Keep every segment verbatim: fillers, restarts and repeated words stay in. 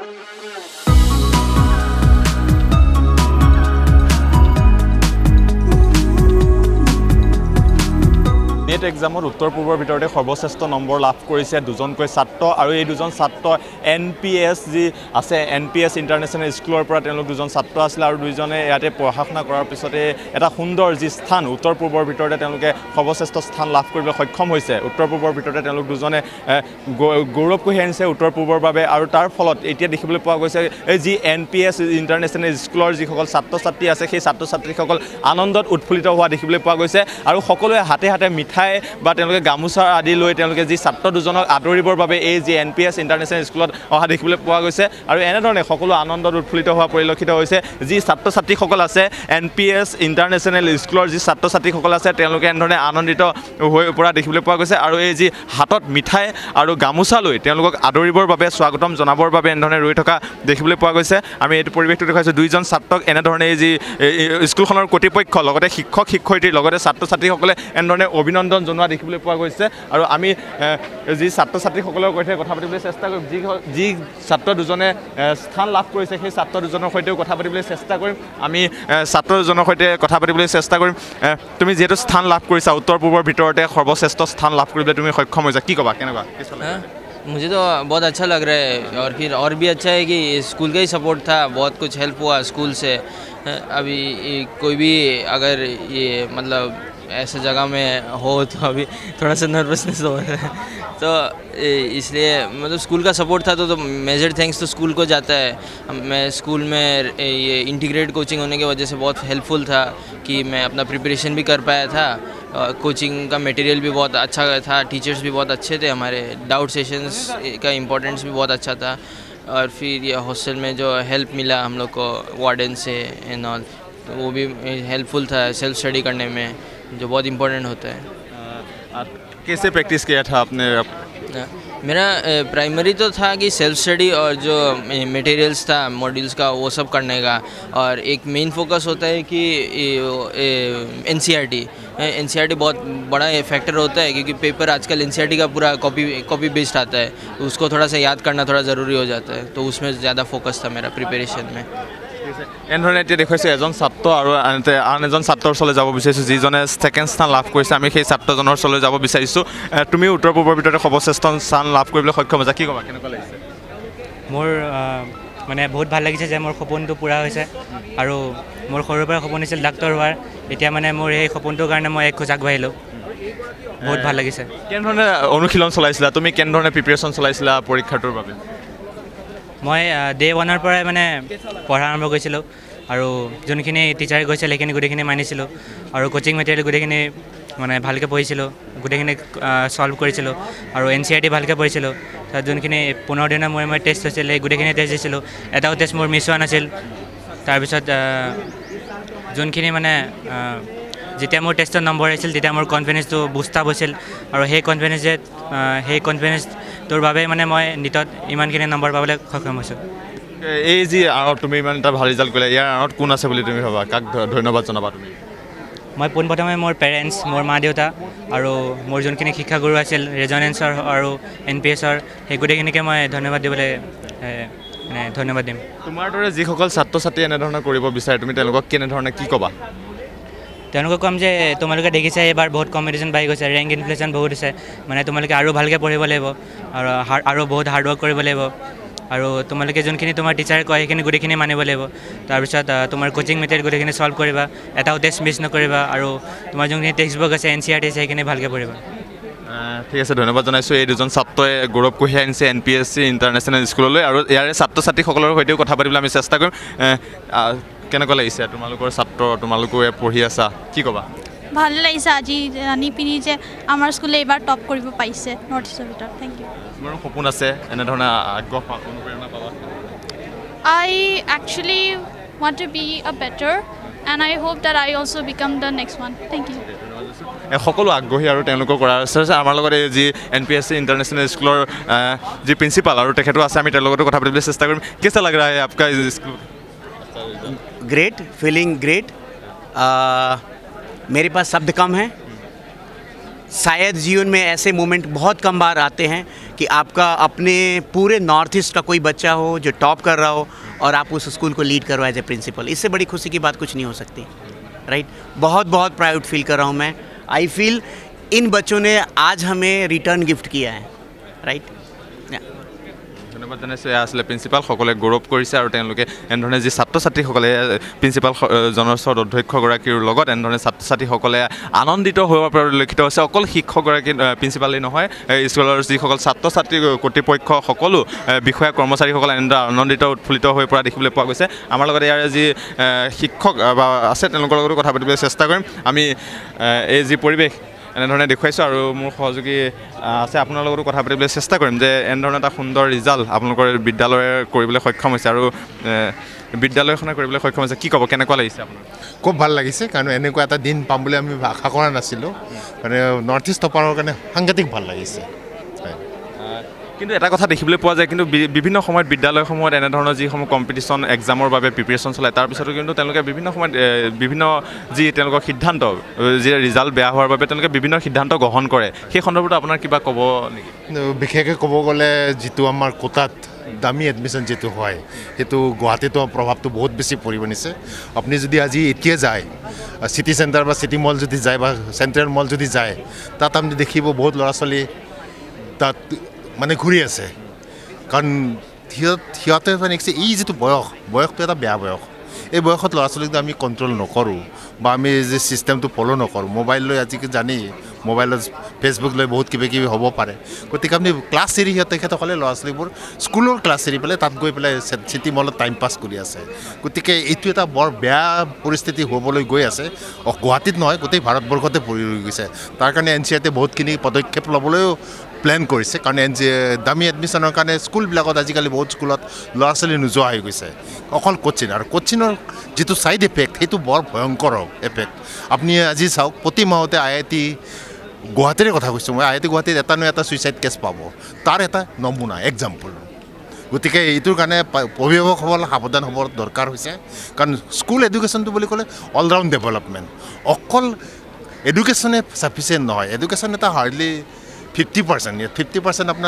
Net एग्जामत उत्तर पूर्वर भितरते सर्वश्रेष्ठ number लाभ करिছে দুজনকৈ ছাত্ৰ আৰু এই দুজন ছাত্ৰ এন পি এছ যি আছে এন পি এছ ইণ্টাৰনেশ্যনেল স্কুলৰ পৰা তেওঁলোক দুজন ছাত্ৰ আছিল আৰু দুইজনে ইয়াতে পঢ়া শুনা কৰাৰ পিছতে এটা সুন্দৰ যি স্থান উত্তৰ পূৰ্বৰ ভিতৰতে তেওঁলোকে সৰ্বশ্ৰেষ্ঠ স্থান লাভ কৰিবলৈ সক্ষম হৈছে উত্তৰ পূৰ্বৰ ভিতৰতে তেওঁলোক দুজনে গৌৰৱ কঢ়িয়াই আনিছে উত্তৰ পূৰ্বৰ বাবে আৰু তাৰ ফলত এতিয়া দেখিবলৈ পোৱা গৈছে এই যি এন পি এছ ইণ্টাৰনেশ্যনেল স্কুলৰ যিসকল ছাত্ৰ ছাত্ৰী আছে সেই ছাত্ৰ ছাত্ৰীসকল আনন্দত উৎফুল্লিত হোৱা দেখিবলৈ পোৱা গৈছে আৰু সকলোৱে হাতে হাতে মিঠাই বা তেওঁলোকে গামোচা আদি লৈ তেওঁলোকে যি ছাত্ৰ দুজনক আদৰিবৰ বাবে এই যি এন পি এছ ইণ্টাৰনেশ্যনেল স্কুলত অহা দেখিবলৈ পোৱা গৈছে আৰু এনেধৰণে সকলো আনন্দত উৎফুল্লিত হোৱা পৰিলক্ষিত হৈছে যি ছাত্ৰ ছাত্ৰীসকল আছে এন পি এছ ইণ্টাৰনেশ্যনেল স্কুলৰ যি ছাত্ৰ ছাত্ৰীসকল আছে তেওঁলোকে এনেধৰণে আনন্দিত হৈ পৰা দেখিবলৈ পোৱা গৈছে আৰু এই যি হাতত মিঠাই আৰু গামোচা লৈ তেওঁলোকক আদৰিবৰ বাবে স্বাগতম জনাবৰ বাবে এনেধৰণে ৰৈ থকা দেখিবলৈ পোৱা গৈছে আমি এইটো পৰিৱেশটো দেখাইছোঁ দুইজন ছাত্ৰক এনেধৰণে এই যি স্কুলখনৰ কৰ্তৃপক্ষ লগতে শিক্ষক শিক্ষয়িত্ৰীৰ লগতে ছাত্ৰ ছাত্ৰীসকলে এনেধৰণে অভিনন্দন জনোৱা দেখিবলৈ পোৱা গৈছে আৰু আমি যি ছাত্ৰ ছাত্ৰীসকলৰ সৈতে কথা পাতিবলৈ চেষ্টা কৰিম যি যি ছাত্ৰ দুজনে স্থান লাভ কৰিছে সেই ছাত্ৰ দুজনৰ সৈতেও কথা পাতিবলৈ চেষ্টা কৰিম আমি ছাত্ৰ দুজনৰ সৈতে কথা পাতিবলৈ চেষ্টা কৰিম তুমি যিহেতু স্থান লাভ কৰিছা উত্তৰ পূৰ্বৰ ভিতৰতে সৰ্বশ্ৰেষ্ঠ স্থান লাভ কৰিবলৈ তুমি সক্ষম হৈছা কি ক'বা কেনেকুৱা मुझे तो बहुत अच्छा लग रहा है और फिर और भी अच्छा है कि स्कूल का ही सपोर्ट था बहुत कुछ हेल्प हुआ स्कूल से अभी कोई भी अगर ये मतलब ऐसे जगह में हो तो अभी थोड़ा सा नर्वसनेस हो रहा है तो इसलिए मतलब स्कूल का सपोर्ट था तो, तो मेजर थैंक्स तो स्कूल को जाता है मैं स्कूल में ये इंटीग्रेटेड कोचिंग होने की वजह से बहुत हेल्पफुल था कि मैं अपना प्रिपरेशन भी कर पाया था कोचिंग का मटेरियल भी बहुत अच्छा था टीचर्स भी बहुत अच्छे थे हमारे डाउट सेशंस का इम्पोर्टेंस भी बहुत अच्छा था और फिर ये हॉस्टल में जो हेल्प मिला हम लोग को वार्डन से एंड ऑल तो वो भी हेल्पफुल था सेल्फ स्टडी करने में जो बहुत इम्पोर्टेंट होता है कैसे प्रैक्टिस किया था आपने मेरा प्राइमरी तो था कि सेल्फ स्टडी और जो मटेरियल्स था मॉड्यूल्स का वो सब करने का और एक मेन फोकस होता है कि N C R T N C R T बहुत बड़ा फैक्टर होता है क्योंकि पेपर आजकल एन सी आर टी का पूरा कॉपी कॉपी बेस्ड आता है तो उसको थोड़ा सा याद करना थोड़ा ज़रूरी हो जाता है तो उसमें ज़्यादा फोकस था मेरा प्रिपरेशन में এনেধৰণে এতিয়া দেখুৱাইছোঁ এজন ছাত্ৰ আৰু আনহাতে আন এজন ছাত্ৰৰ ওচৰলৈ যাব বিচাৰিছোঁ যিজনে ছেকেণ্ড স্থান লাভ কৰিছে আমি সেই ছাত্ৰজনৰ ওচৰলৈ যাব বিচাৰিছোঁ তুমি উত্তৰ পূৰ্বৰ ভিতৰতে সৰ্বশ্ৰেষ্ঠ স্থান লাভ কৰিবলৈ সক্ষম হৈছা কি ক'বা কেনেকুৱা লাগিছে মোৰ মানে বহুত ভাল লাগিছে যে মোৰ সপোনটো পূৰা হৈছে আৰু মোৰ সৰুৰ পৰা সপোন আছিল ডাক্তৰ হোৱাৰ এতিয়া মানে মোৰ সেই সপোনটোৰ কাৰণে মই এক খোজ আগবাঢ়িলোঁ বহুত ভাল লাগিছে কেনেধৰণে অনুশীলন চলাইছিলা তুমি কেনেধৰণে প্ৰিপেৰেশ্যন চলাইছিলা পৰীক্ষাটোৰ বাবে মই ডে ওৱানৰ পৰাই মানে পঢ়া আৰম্ভ কৰিছিলোঁ আৰু যোনখিনি টিচাৰে কৈছিল সেইখিনি গোটেইখিনি মানিছিলোঁ আৰু কোচিং মেটেৰিয়েল গোটেইখিনি মানে ভালকৈ পঢ়িছিলোঁ গোটেইখিনি সলভ কৰিছিলোঁ আৰু এন চি আৰ টি ভালকৈ পঢ়িছিলোঁ তাত যোনখিনি পোন্ধৰ দিনৰ মূৰে মূৰে টেষ্ট হৈছিল সেই গোটেইখিনি টেষ্ট দিছিলোঁ এটাও টেষ্ট মোৰ মিছ হোৱা নাছিল তাৰপিছত যোনখিনি মানে যেতিয়া মোৰ টেষ্টত নম্বৰ আহিছিল তেতিয়া মোৰ কনফিডেন্সটো বুষ্ট আপ হৈছিল আৰু সেই কনফিডেন্সে সেই কনফিডেন্স তোৰ বাবে মানে মই নিটত ইমানখিনি নম্বৰ পাবলৈ সক্ষম হৈছোঁ এই যি আৰত তুমি ইমান এটা ভাল ৰিজাল্ট কৰিলা ইয়াৰ আৰত কোন আছে বুলি তুমি ভাবা কাক ধন্যবাদ জনাবা তুমি মই পোনপ্ৰথমে মোৰ পেৰেণ্টছ মোৰ মা দেউতা আৰু মোৰ যোনখিনি শিক্ষাগুৰু আছিল ৰেজনেন্সৰ আৰু এন পি এছৰ সেই গোটেইখিনিকে মই ধন্যবাদ দিবলৈ মানে ধন্যবাদ দিম তোমাৰ দৰে যিসকল ছাত্ৰ ছাত্ৰী এনেধৰণে কৰিব বিচাৰে তুমি তেওঁলোকক কেনেধৰণে কি ক'বা তেওঁলোকক ক'ম যে তোমালোকে দেখিছা এইবাৰ বহুত কম্পিটিশ্যন বাঢ়ি গৈছে ৰেংক ইনফ্লেশ্যন বহুত হৈছে মানে তোমালোকে আৰু ভালকৈ পঢ়িব লাগিব আৰু আৰু বহুত হাৰ্ড ৱৰ্ক কৰিব লাগিব আৰু তোমালোকে যোনখিনি তোমাৰ টিচাৰে কয় সেইখিনি গোটেইখিনি মানিব লাগিব তাৰপিছত তোমাৰ কোচিং মেটেৰিয়েল গোটেইখিনি সলভ কৰিবা এটাও টেষ্ট মিছ নকৰিবা আৰু তোমাৰ যোনখিনি টেক্সট বুক আছে এন চি আৰ টি আছে সেইখিনি ভালকৈ পঢ়িবা ঠিক আছে ধন্যবাদ জনাইছোঁ এই দুজন ছাত্ৰই গৌৰৱ কঢ়িয়াই আনিছে N P S C international স্কুললৈ আৰু ইয়াৰে ছাত্ৰ ছাত্ৰীসকলৰ সৈতেও কথা পাতিবলৈ আমি চেষ্টা কৰিম কেনেকুৱা লাগিছে তোমালোকৰ ছাত্ৰ তোমালোকে পঢ়ি আছা কি ক'বা ভাল লাগিছে আজি জানি পিনি যে আমাৰ স্কুলে এইবাৰ টপ কৰিব পাৰিছে নৰ্থ ইষ্টৰ ভিতৰত থেংক ইউ মোৰ সপোন আছে এনেধৰণে আগ্ৰহ অনুপ্ৰেৰণা পাবা I actually want to be a better and I hope that I also become the next one thank you সকলো আগ্ৰহী আৰু তেওঁলোকক কৰাৰ আছে আমাৰ লগত এই যি N P S C international স্কুলৰ যি প্ৰিন্সিপাল আৰু তেখেতো আছে আমি তেওঁৰ লগতো কথা পাতিবলৈ চেষ্টা কৰিম কেনেকুৱা লাগ ৰहा है आपका स्कूल ग्रेट फीलिंग ग्रेट मेरे पास शब्द कम है शायद जीवन में ऐसे मोमेंट बहुत कम बार आते हैं कि आपका अपने पूरे नॉर्थ ईस्ट का कोई बच्चा हो जो टॉप कर रहा हो और आप उस स्कूल को लीड करो एज ए प्रिंसिपल। इससे बड़ी खुशी की बात कुछ नहीं हो सकती, राइट। बहुत बहुत प्राउड फील कर रहा हूँ मैं। आई फील इन बच्चों ने आज हमें रिटर्न गिफ्ट किया है, राइट। ধন্যবাদ জনাইছোঁ। এয়া আছিলে প্ৰিন্সিপালসকলে গৌৰৱ কৰিছে আৰু তেওঁলোকে এনেধৰণে যি ছাত্ৰ ছাত্ৰীসকলে প্ৰিন্সিপাল জনস্বত অধ্যক্ষগৰাকীৰ লগত এনেধৰণে ছাত্ৰ ছাত্ৰীসকলে আনন্দিত হোৱাৰ পৰিলক্ষিত হৈছে। অকল শিক্ষকগৰাকী প্ৰিন্সিপালেই নহয়, স্কুলৰ যিসকল ছাত্ৰ ছাত্ৰী কৰ্তৃপক্ষ সকলো বিষয়া কৰ্মচাৰীসকলে এনেদৰে আনন্দিত উৎফুল্লিত হৈ পৰা দেখিবলৈ পোৱা গৈছে। আমাৰ লগত ইয়াৰ যি শিক্ষক বা আছে তেওঁলোকৰ লগতো কথা পাতিবলৈ চেষ্টা কৰিম। আমি এই যি পৰিৱেশ এনেধৰণে দেখুৱাইছোঁ আৰু মোৰ সহযোগী আছে আপোনাৰ লগতো কথা পাতিবলৈ চেষ্টা কৰিম যে এনেধৰণে এটা সুন্দৰ ৰিজাল্ট আপোনালোকৰ বিদ্যালয়ে কৰিবলৈ সক্ষম হৈছে আৰু বিদ্যালয়খনে কৰিবলৈ সক্ষম হৈছে। কি ক'ব, কেনেকুৱা লাগিছে আপোনাৰ? খুব ভাল লাগিছে, কাৰণ এনেকুৱা এটা দিন পাম বুলি আমি আশা কৰা নাছিলোঁ। মানে নৰ্থ ইষ্ট টপাৰৰ কাৰণে সাংঘাতিক ভাল লাগিছে। কিন্তু এটা কথা দেখিবলৈ পোৱা যায়, কিন্তু বিভিন্ন সময়ত বিদ্যালয়সমূহত এনেধৰণৰ যিসমূহ কম্পিটিশ্যন এক্সামৰ বাবে প্ৰিপেৰেশ্যন চলায় তাৰপিছতো কিন্তু তেওঁলোকে বিভিন্ন সময়ত বিভিন্ন যি তেওঁলোকৰ সিদ্ধান্ত, যি ৰিজাল্ট বেয়া হোৱাৰ বাবে তেওঁলোকে বিভিন্ন সিদ্ধান্ত গ্ৰহণ কৰে। সেই সন্দৰ্ভত আপোনাৰ কিবা ক'ব নেকি? বিশেষকৈ ক'ব গ'লে যিটো আমাৰ কোটাত দামী এডমিশ্যন যিটো হয় সেইটো গুৱাহাটীতো প্ৰভাৱটো বহুত বেছি পৰি বনিছে। আপুনি যদি আজি এতিয়া যায় চিটি চেণ্টাৰ বা চিটি মল যদি যায় বা চেণ্ট্ৰেল মল যদি যায়, তাত আপুনি দেখিব বহুত ল'ৰা ছোৱালী তাত মানে ঘূৰি আছে। কাৰণ সিহঁত সিহঁতে মানে এই যিটো বয়স, বয়সটো এটা বেয়া বয়স। এই বয়সত ল'ৰা ছোৱালীক আমি কণ্ট্ৰল নকৰোঁ বা আমি যে ছিষ্টেমটো ফ'ল' নকৰোঁ। মোবাইল লৈ আজিকালি জানি মোবাইলত ফেচবুক লৈ বহুত কিবা কিবি হ'ব পাৰে। গতিকে আপুনি ক্লাছ এৰি সিহঁত তেখেতসকলে ল'ৰা ছোৱালীবোৰ স্কুলৰ ক্লাছ এৰি পেলাই তাত গৈ পেলাই চিটি মলত টাইম পাছ কৰি আছে। গতিকে এইটো এটা বৰ বেয়া পৰিস্থিতি হ'বলৈ গৈ আছে। গুৱাহাটীত নহয়, গোটেই ভাৰতবৰ্ষতে পৰি ৰৈ গৈছে। তাৰ কাৰণে এন চি আৰতে বহুতখিনি পদক্ষেপ ল'বলৈও প্লেন কৰিছে। কাৰণ এন জি দামী এডমিশ্যনৰ কাৰণে স্কুলবিলাকত আজিকালি বহুত স্কুলত ল'ৰা ছোৱালী নোযোৱা হৈ গৈছে, অকল কোচিং। আৰু কোচিঙৰ যিটো ছাইড এফেক্ট সেইটো বৰ ভয়ংকৰ এফেক্ট। আপুনি আজি চাওক, প্ৰতি মাহতে আই আই টি গুৱাহাটীৰে কথা কৈছোঁ মই, আই আই টি গুৱাহাটীত এটা নহয় এটা ছুইচাইড কেছ পাব। তাৰ এটা নমুনা এক্সাম্পল। গতিকে এইটোৰ কাৰণে অভিভাৱকসকল সাৱধান হ'ব দৰকাৰ হৈছে। কাৰণ স্কুল এডুকেশ্যনটো বুলি ক'লে অলৰাউণ্ড ডেভেলপমেণ্ট, অকল এডুকেশ্যনে চাফিচিয়েণ্ট নহয়। এডুকেশ্যন এটা hardly fifty percent fifty percent আপোনাৰ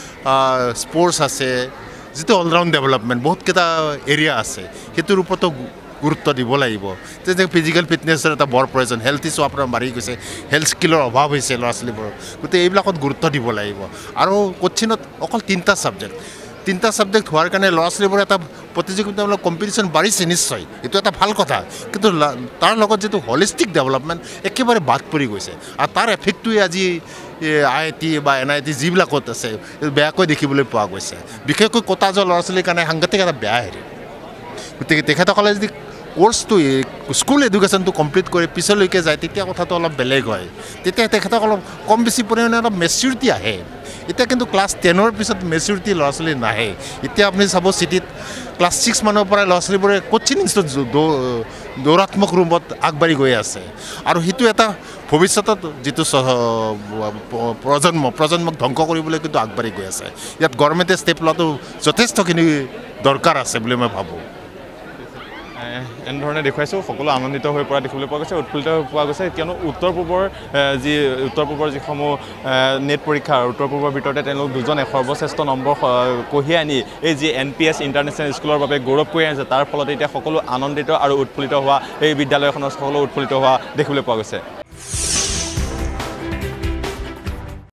স্পৰ্টছ আছে, যিটো অলৰাউণ্ড ডেভেলপমেণ্ট বহুতকেইটা এৰিয়া আছে, সেইটোৰ ওপৰতো গুৰুত্ব দিব লাগিব। তেতিয়া ফিজিকেল ফিটনেছৰ এটা বৰ প্ৰয়োজন। হেল্থ ইছ্যু আপোনাৰ বাঢ়ি গৈছে, হেল্থ স্কিলৰ অভাৱ হৈছে ল'ৰা ছোৱালীবোৰৰ। গতিকে এইবিলাকত গুৰুত্ব দিব লাগিব। আৰু কোচিঙত অকল তিনিটা ছাবজেক্ট তিনিটা ছাবজেক্ট হোৱাৰ কাৰণে ল'ৰা ছোৱালীবোৰৰ এটা প্ৰতিযোগিতামূলক কম্পিটিশ্যন বাঢ়িছে নিশ্চয়, এইটো এটা ভাল কথা। কিন্তু তাৰ লগত যিটো হলিষ্টিক ডেভেলপমেণ্ট একেবাৰে বাদ পৰি গৈছে। আৰু তাৰ এফেক্টটোৱে আজি আই আই টি বা এন আই টি যিবিলাকত আছে বেয়াকৈ দেখিবলৈ পোৱা গৈছে। বিশেষকৈ কোটা যোৱা ল'ৰা ছোৱালীৰ কাৰণে সাংঘাতিক এটা বেয়া হেৰি। গতিকে তেখেতসকলে যদি কোৰ্চটো স্কুল এডুকেশ্যনটো কমপ্লিট কৰি পিছলৈকে যায় তেতিয়া কথাটো অলপ বেলেগ হয়। তেতিয়া তেখেতসকলক কম বেছি পৰিমাণে অলপ মেচিউৰিটি আহে। এতিয়া কিন্তু ক্লাছ টেনৰ পিছত মেচিউৰিটি ল'ৰা ছোৱালী নাহে। এতিয়া আপুনি চাব চিটিত ক্লাছ ছিক্স মানৰ পৰাই ল'ৰা ছোৱালীবোৰে কোচিং ইনষ্টিটিউট দৌৰাত্মক ৰূপত আগবাঢ়ি গৈ আছে। আৰু সেইটো এটা ভৱিষ্যতত যিটো প্ৰজন্ম প্ৰজন্মক ধ্বংস কৰিবলৈ কিন্তু আগবাঢ়ি গৈ আছে। ইয়াত গভৰ্ণমেণ্টে ষ্টেপ লোৱাটো যথেষ্টখিনি দৰকাৰ আছে বুলি মই ভাবোঁ। এনেধৰণে দেখুৱাইছোঁ, সকলো আনন্দিত হৈ পৰা দেখিবলৈ পোৱা গৈছে, উৎফুল্লিত হৈ পোৱা গৈছে। কিয়নো উত্তৰ পূবৰ যি উত্তৰ পূবৰ যিসমূহ নেট পৰীক্ষা, উত্তৰ পূবৰ ভিতৰতে তেওঁলোক দুজনে সৰ্বশ্ৰেষ্ঠ নম্বৰ কঢ়িয়াই আনি এই যি এন পি এছ ইণ্টাৰনেশ্যনেল স্কুলৰ বাবে গৌৰৱ কৰি আনিছে, তাৰ ফলত এতিয়া সকলো আনন্দিত আৰু উৎফুল্লিত হোৱা, এই বিদ্যালয়খনৰ সকলো উৎফুল্লিত হোৱা দেখিবলৈ পোৱা গৈছে।